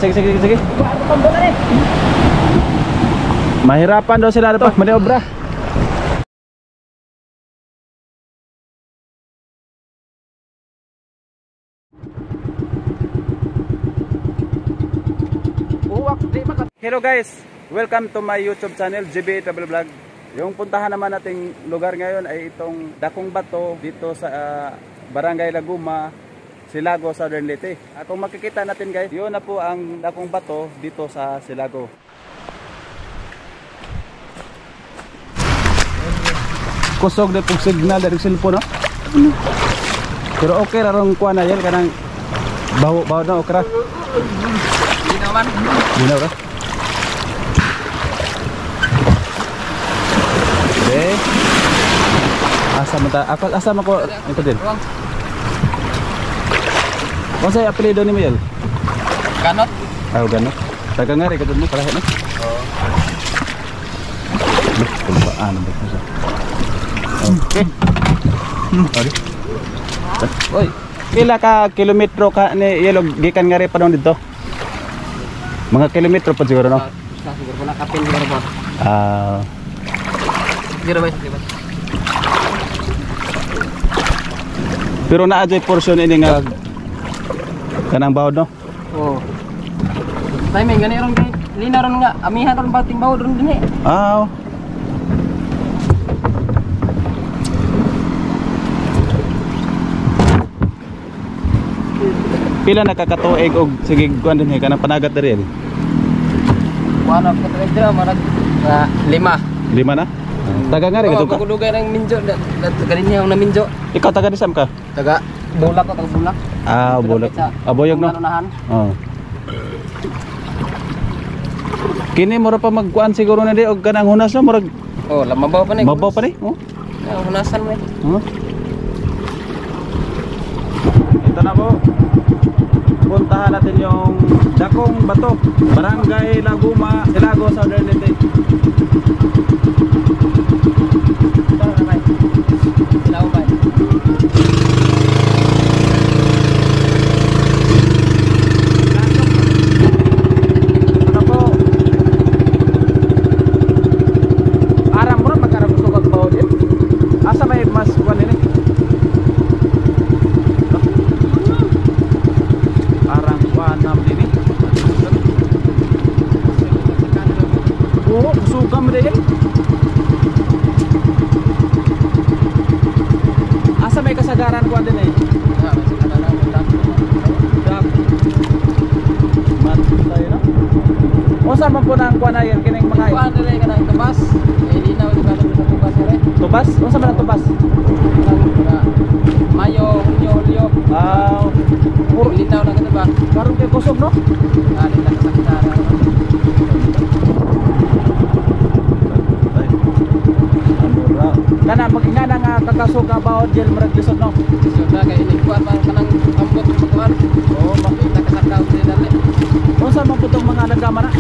sige. Mahirapan daw sila pa maniobra. Hello guys, welcome to my YouTube channel, GB Travel Vlog. Yung puntahan naman nating lugar ngayon ay itong Dakong Bato dito sa Barangay Laguma, Silago, Southern Leyte. Kung makikita natin guys, yun na po ang Dakong Bato dito sa Silago. Kusog na pong signal dari cellphone, no? Pero okay larong kuha na yan, kanang baho na okra. Hindi naman. Hindi na okra. Okay. Asam ako ito din. Kung sa'yo apelido ni Miguel? Ganot. Ganot. Taga nga rin ka doon mo, palahit na? Oo. Kulbaan ang basta siya. Okay. Oy, pila ka kilometro ka ni Yellow gikan nga rin pa doon dito? Mga kilometro pa siguro, no? Siguro po nakapin siguro po. Pero na-adjust portion ini nga kanang bawod, no? Oo. Timing gani ron kay lina ron nga amihan ron bating bawod ron dinhi. Pila nakakatuig og sige kuan dinhi kanang panagat diri. Kuan ako katuig dira marag 5 na? Taga nga rin ka ka? Kulugay ng Minjo, ganin na Minjo. Ikaw taga Nisam ka? Taga Bulak ko, taga Bulak. Bulak. Boyog, no? Oo. Kini mura pa magkuan siguro na di og kanang hunas, no? Murag mabaw pa ni. Mabaw pa ni? Oo. Hunasan mo eh. Ito na po. Puntahan natin yung Dakong Bato, Barangay Laguma, Silago, Southern Leyte. Kasagaran ko din eh. Matay na. Unsa man po nang kuan ayan kining mga kuan dili kanang tubas. Linaw di ba sa tubas dire? Tubas? Unsa man ang tubas? Mayo, Julyo. Linaw na kada ba? Karon kay kusog, no? Linaw sa kasagaran. Kana magingana nga kakasog ka bawod gel murag lisod, no? Lisod na kay ini kuan man kanang ambot sa kuan. Makita ka sa daw dili. Unsa man putong mga nagama na?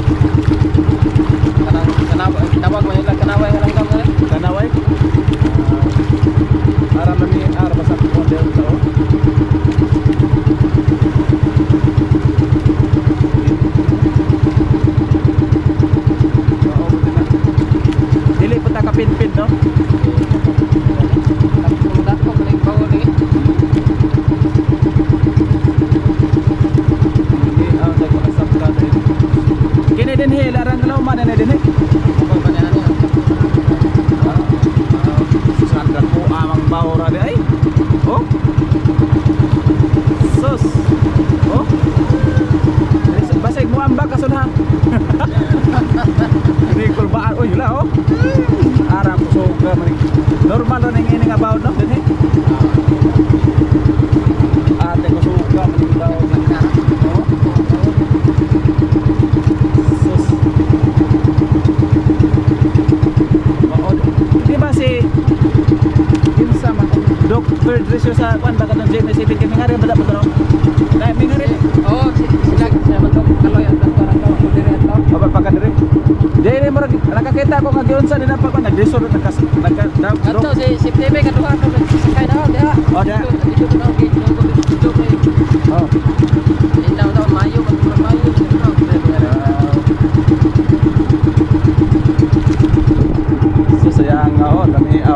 Kanaway tawag man nila kanaway nga lang dali. Kanaway? Aram na ni basa ko del sa o. Dili pa ta kapin-pin, no? Kini din he larang kalau mana din he. Apa banana ni? Sangat ko amang bawra de ay. Oh. Sus. Oh. Basig mo ambak kasunha. Ini kulbaan oh yula oh. Arang suka man. Normal ron ning ini nga bawd no din he. Ate ko suka man daw sa kana. Dr. Dresyo sa kuan baga ng James Isipin kami nga rin bada po no? Dahil may nga rin? Oo, sila magdok kaloy ang parang daw ako dire ito. O ba pagka dire? Dahil mo nakakita ko nga giyon sa dinapa ko nag-desor Ato si TV kaduha ka sakay na diha. Oh diha. Dito na dito ko. Oh. Linaw daw mayo, mayo.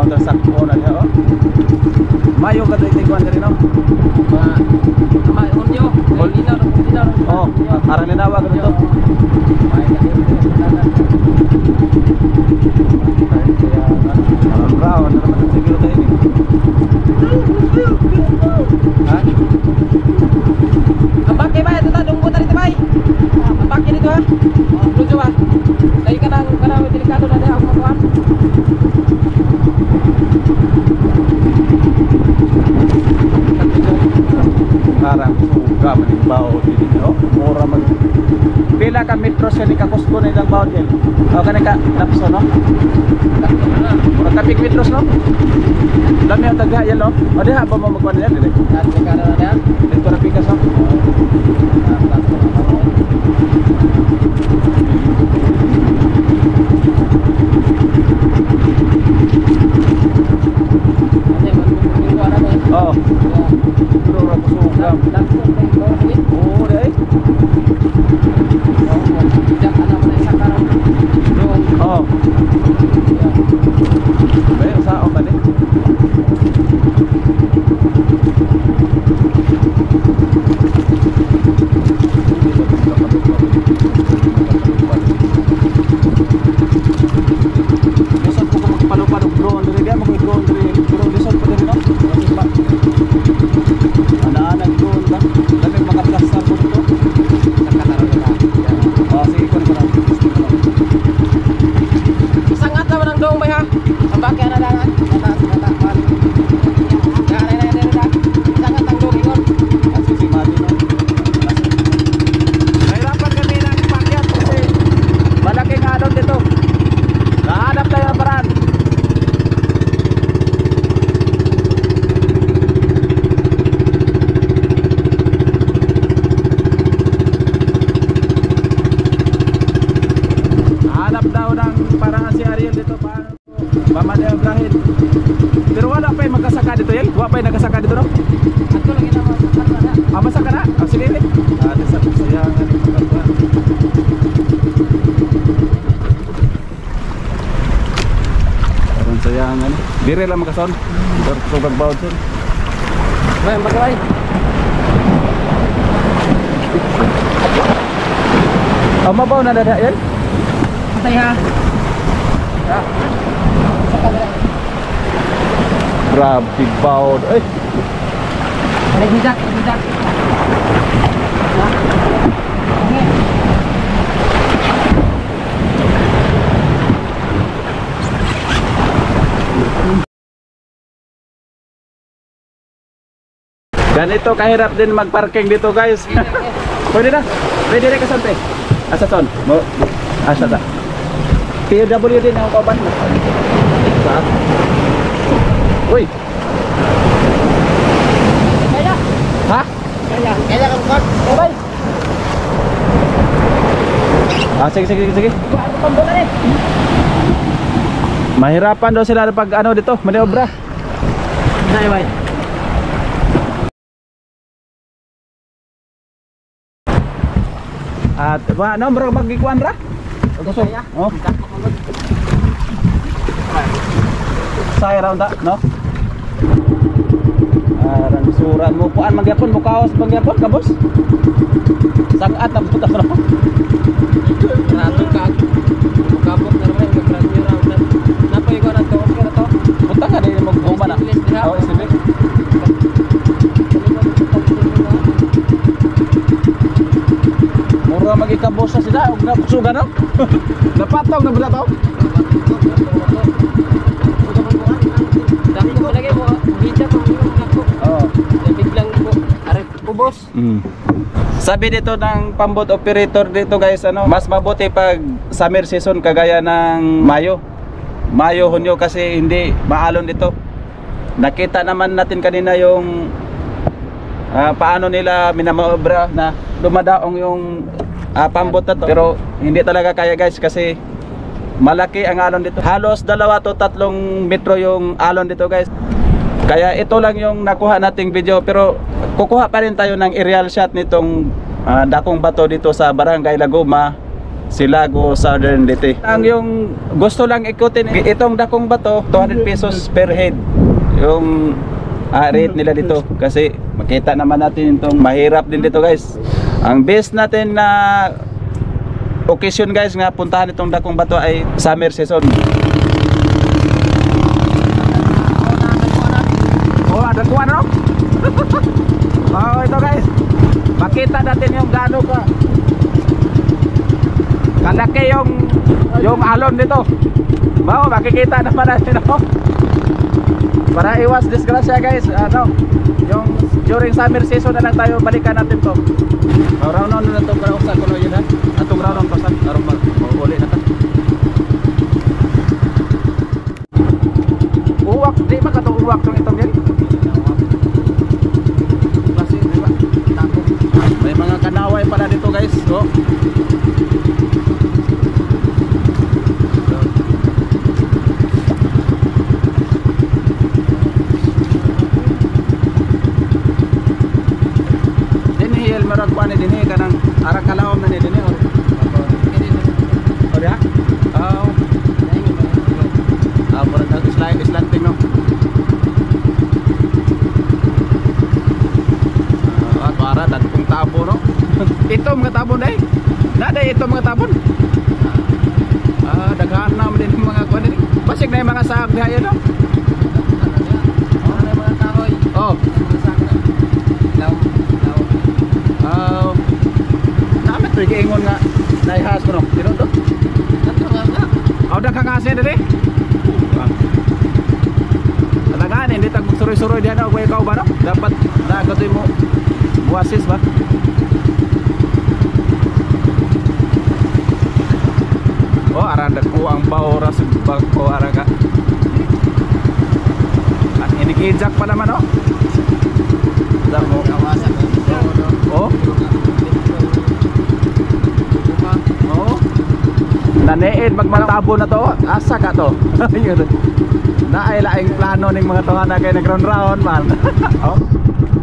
to sakto na niya, oh. Mayo ka doon tigwan ka rin, no? Hunyo. Linaw. Oh, arang linawa ka dito. Arang raw, ano naman ang siguro tayo ni? Ha? Ambake ba? Ito ta, dungko ta rito ba? Ambake dito ha? Lujo ba? Dahil ka na delikado na dahil ako makuha. Arang suga manimbaw dito, no? Mura mag pila ka metros ka ni kakusko na ilang bawd yan. O ka ka napso, no? Mura ka pig metros, no? Dami ang tagha yan, no? O diha ba mo magkuhan yan, dili? Delikado na dahil. Dito na pikas, no? Oo. Pero ra suga. Oo, dai. Oo. Bayo sa o kani. Lisod po ko magpalupad og drone diri diya, mag-drone diri. Pero lisod pa diri, no? Ana-ana drone ba? Dami makaplastar po dito. Oh, sige ko na. Sangat naman ang doong bay ha. Ambake na dangan. Kata. Sangat ang doong ingon. Kasi si Mati, no? Nahirapan kami ng pakyat kasi malaking alon dito. Nahanap tayo ang paraan. Hanap daw ng paraan si Ariel dito paano pamadayabrahin. Pero wala pa yung magkasaka dito yan. Wala pa yung nagkasaka dito, no? Ato lagi na masakar na. Masaka na? Sige, sige. Sa sayangan yung magkasaka. Parang sayangan. Dire lang makason. Sugag bawd son. Bay, ambake bay. Mabaw na dada yan? Patay ha. Grabe bawd. Ay! Hijak. Ganito kahirap din magparking dito, guys. Pwede na. Pwede na kasante. Asa son? Mo. Asa ta? PW din ako kauban. Saan? Uy. Kaya. Ha? Kaya kang kod. Bay. Sige. Pambola eh. Mahirapan daw sila pag ano dito, maniobra. Dai bay. At ano bro magikuan ra? Oh. Saya raw ta, no? Arang suran mo kuan magyapon mo kaos magyapon ka boss. Sangat na puta ra. Rato ka. Kabok na naman yung radio round na. Napay ko na to. Okay na to. Punta ka din mag-guma na. Oh, sige. Mura magikabos sa sila og napsuga no? Napataw na bala taw. Dami ko lagi mo. Bija ko ako. Oh. Biglang ko. Are ubos. Sabi dito ng pambot operator dito guys, ano, mas mabuti pag summer season kagaya ng Mayo, Hunyo kasi hindi maalon dito. Nakita naman natin kanina yung paano nila minamaobra na dumadaong yung pambot na to. Pero hindi talaga kaya guys kasi malaki ang alon dito. Halos 2 to 3 metro yung alon dito guys. Kaya ito lang yung nakuha nating video, pero kukuha pa rin tayo ng aerial shot nitong dakong bato dito sa Barangay Laguma, Silago Southern Leyte. Ang yung gusto lang ikutin itong dakong bato, 200 pesos per head. Yung rate nila dito kasi makita naman natin itong mahirap din dito guys. Ang best natin na occasion guys nga puntahan itong dakong bato ay summer season. Oh, ada kuan no? Oh, ito guys. Makita natin yung gaano ka kalaki yung alon dito. Wow, makikita naman natin no? Para iwas disgrasya guys, ano, yung during summer season na lang tayo balikan natin to. Round on na to para usa kuno yun ha. Atong round on pasan aron mauli na ta. Uwak, di ba ka to uwak tong itong diri? Klase di ba? Tako. May mga kanaway pala dito guys, oh. Marag kuan din eh kanang arang kalawom na ni din eh. Oh dia? Oh. Marag islanting no. Para dagkong tabo no. Ito mga tabon dai. Nada ito mga tabon. Daghan na din mga kuan din. Basig na yung mga sahag diha no. Mga kahoy. Oh. Namin to giingon nga naihas ko no. Dino to? Aw da kang ase dere. Talaga hindi tag suroy-suroy diyan og ikaw ba no? Dapat nagatoy mo buasis ba? Oh, aranda ko ang baora sa bangko araga. At inikijak pa naman oh. Damo kawasan. Oh. Oh. Naniid magmatabo na to. Asa ka to? Naay laing plano ning mga tuhan na kay nag-round man. Oh.